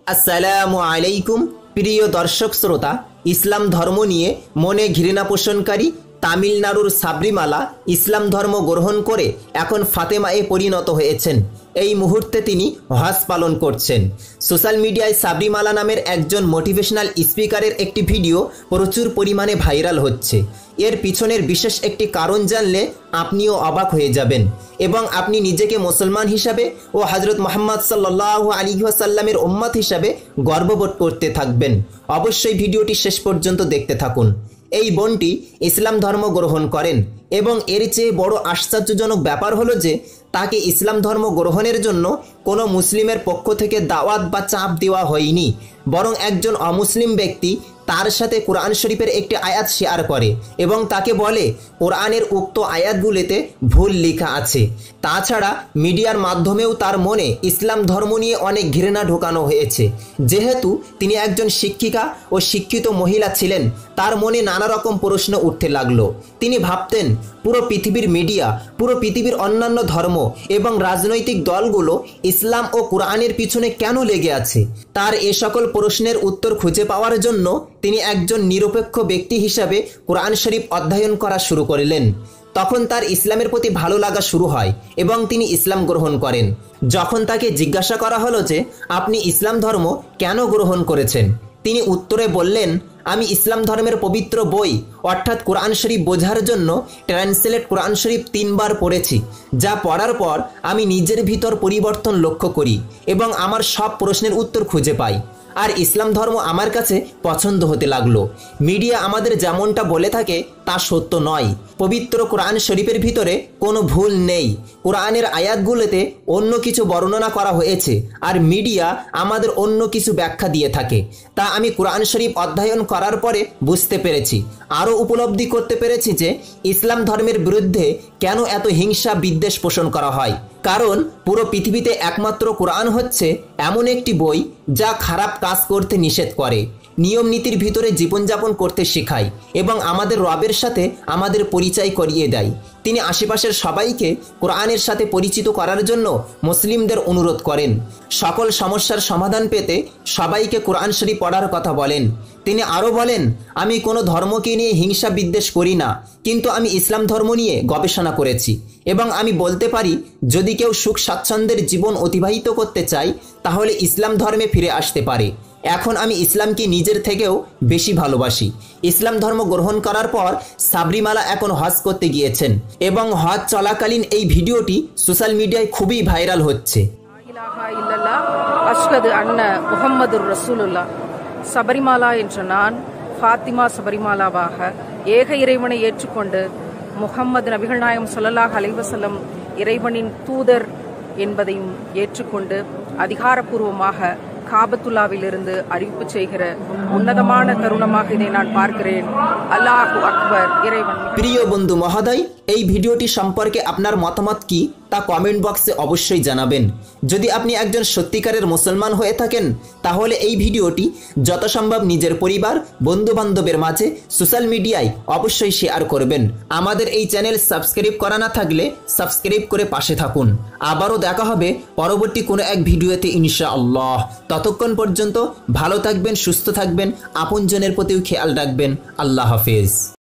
আসসালামু আলাইকুম প্রিয় দর্শক শ্রোতা। ইসলাম ধর্ম নিয়ে মনে ঘৃণা পোষণকারী তামিলনাড়ুর সাবরিমালা ইসলাম ধর্ম গ্রহণ করে এখন ফাতেমায়ে পরিণত হয়েছেন। এই মুহূর্তে তিনি হজ পালন করছেন। সোশ্যাল মিডিয়ায় সাবরিমালা নামের একজন মোটিভেশনাল স্পিকারের একটি ভিডিও প্রচুর পরিমাণে ভাইরাল হচ্ছে। এর পিছনের বিশেষ একটি কারণ জানলে আপনিও অবাক হয়ে যাবেন এবং আপনি নিজেকে মুসলমান হিসাবে ও হযরত মুহাম্মদ সাল্লাল্লাহু আলাইহি ওয়াসাল্লামের উম্মত হিসাবে গর্ববোধ করতে থাকবেন। অবশ্যই ভিডিওটি শেষ পর্যন্ত দেখতে থাকুন। এই বোনটি ইসলাম ধর্ম গ্রহণ করেন এবং এর চেয়ে বড় আশ্চর্যজনক ব্যাপার হলো যে তাকে ইসলাম ধর্ম গ্রহণের জন্য কোনো মুসলিমের পক্ষ থেকে দাওয়াত বা চাপ দেওয়া হয়নি, বরং একজন অমুসলিম ব্যক্তি তার সাথে কোরআন শরীফের একটি আয়াত শেয়ার করে এবং তাকে বলে কোরআনের উক্ত আয়াতগুলিতে ভুল লেখা আছে। তাছাড়া মিডিয়ার মাধ্যমেও তার মনে ইসলাম ধর্ম নিয়ে অনেক ঘৃণা ঢোকানো হয়েছে। যেহেতু তিনি একজন শিক্ষিকা ও শিক্ষিত মহিলা ছিলেন, তার মনে নানা রকম প্রশ্ন উঠতে লাগলো। তিনি ভাবতেন পুরো পৃথিবীর মিডিয়া, পুরো পৃথিবীর অন্যান্য ধর্ম এবং রাজনৈতিক দলগুলো ইসলাম ও কোরআনের পিছনে কেন লেগে আছে। তার এ সকল প্রশ্নের উত্তর খুঁজে পাওয়ার জন্য তিনি একজন নিরপেক্ষ ব্যক্তি হিসাবে কোরআন শরীফ অধ্যয়ন করা শুরু করলেন। তখন তার ইসলামের প্রতি ভালো লাগা শুরু হয় এবং তিনি ইসলাম গ্রহণ করেন। যখন তাকে জিজ্ঞাসা করা হলো যে আপনি ইসলাম ধর্ম কেন গ্রহণ করেছেন, তিনি উত্তরে বললেন, আমি ইসলাম ধর্মের পবিত্র বই অর্থাৎ কোরআন শরীফ বোঝার জন্য ট্রান্সলেট কোরআন শরীফ 3 বার পড়েছি। যা পড়ার পর আমি নিজের ভিতর পরিবর্তন লক্ষ্য করি এবং আমার সব প্রশ্নের উত্তর খুঁজে পাই, আর ইসলাম ধর্ম আমার কাছে পছন্দ হতে লাগলো। মিডিয়া আমাদের যেমনটা বলে থাকে তা সত্য নয়। পবিত্র কোরআন শরীফের ভিতরে কোনো ভুল নেই। কোরআনের আয়াতগুলোতে অন্য কিছু বর্ণনা করা হয়েছে আর মিডিয়া আমাদের অন্য কিছু ব্যাখ্যা দিয়ে থাকে। তা আমি কোরআন শরীফ অধ্যয়ন করার পরে বুঝতে পেরেছি, আরও উপলব্ধি করতে পেরেছি যে ইসলাম ধর্মের বিরুদ্ধে কেন এত হিংসা বিদ্বেষ পোষণ করা হয়। কারণ পুরো পৃথিবীতে একমাত্র কোরআন হচ্ছে এমন একটি বই যা খারাপ কাজ করতে নিষেধ করে, নিয়ম নীতির ভিতরে জীবনযাপন করতে শেখায় এবং আমাদের রবের সাথে আমাদের পরিচয় করিয়ে দেয়। তিনি আশেপাশের সবাইকে কোরআনের সাথে পরিচিত করার জন্য মুসলিমদের অনুরোধ করেন। সকল সমস্যার সমাধান পেতে সবাইকে কোরআন শরীফ পড়ার কথা বলেন। তিনি আরও বলেন, আমি কোনো ধর্মকে নিয়ে হিংসা বিদ্বেষ করি না, কিন্তু আমি ইসলাম ধর্ম নিয়ে গবেষণা করেছি এবং আমি বলতে পারি যদি কেউ সুখ স্বাচ্ছন্দ্যের জীবন অতিবাহিত করতে চায় তাহলে ইসলাম ধর্মে ফিরে আসতে পারে। এখন আমি ইসলামকে নিজের থেকেও বেশি ভালোবাসি। ইসলাম ধর্ম গ্রহণ করার পর সাবরিমালা এখন হজ করতে গিয়েছেন এবং হজ চলাকালীন এই ভিডিওটি সোশ্যাল মিডিয়ায় খুবই ভাইরাল হচ্ছে। அஷ்ஹது அன்ன முஹம்மதுர் ரசூலுல்லாஹ். சபரிமாலா என்ற நான் ஃபாத்திமா சபரிமாலாவாக ஏக இறைவனை ஏற்றுக்கொண்டு முஹம்மது நபிகள் நாயகம் ஸல்லல்லாஹு அலைஹி வஸல்லம் இறைவனின் தூதர் என்பதையும் ஏற்றுக்கொண்டு அதிகாரப்பூர்வமாக காபத்துல்லாவிலிருந்து அறிவிப்பு செய்கிற உன்னதமான தருணமாக இதை நான் பார்க்கிறேன்। আল্লাহু আকবার। ইறைவன்। প্রিয় বন্ধু মহোদয়, এই ভিডিওটি সম্পর্কে আপনার মতামত কি তা কমেন্ট বক্সে অবশ্যই জানাবেন। যদি আপনি একজন সত্যিকারের মুসলমান হয়ে থাকেন তাহলে এই ভিডিওটি যত সম্ভব নিজের পরিবার বন্ধু বান্ধবের মাঝে সোশ্যাল মিডিয়ায় অবশ্যই শেয়ার করবেন। আমাদের এই চ্যানেল সাবস্ক্রাইব করা না থাকলে সাবস্ক্রাইব করে পাশে থাকুন। আবারও দেখা হবে পরবর্তী কোনো এক ভিডিওতে ইনশাআল্লাহ। ততক্ষণ পর্যন্ত ভালো থাকবেন, সুস্থ থাকবেন, আপনজনের প্রতিও খেয়াল রাখবেন। আল্লাহ হাফেজ।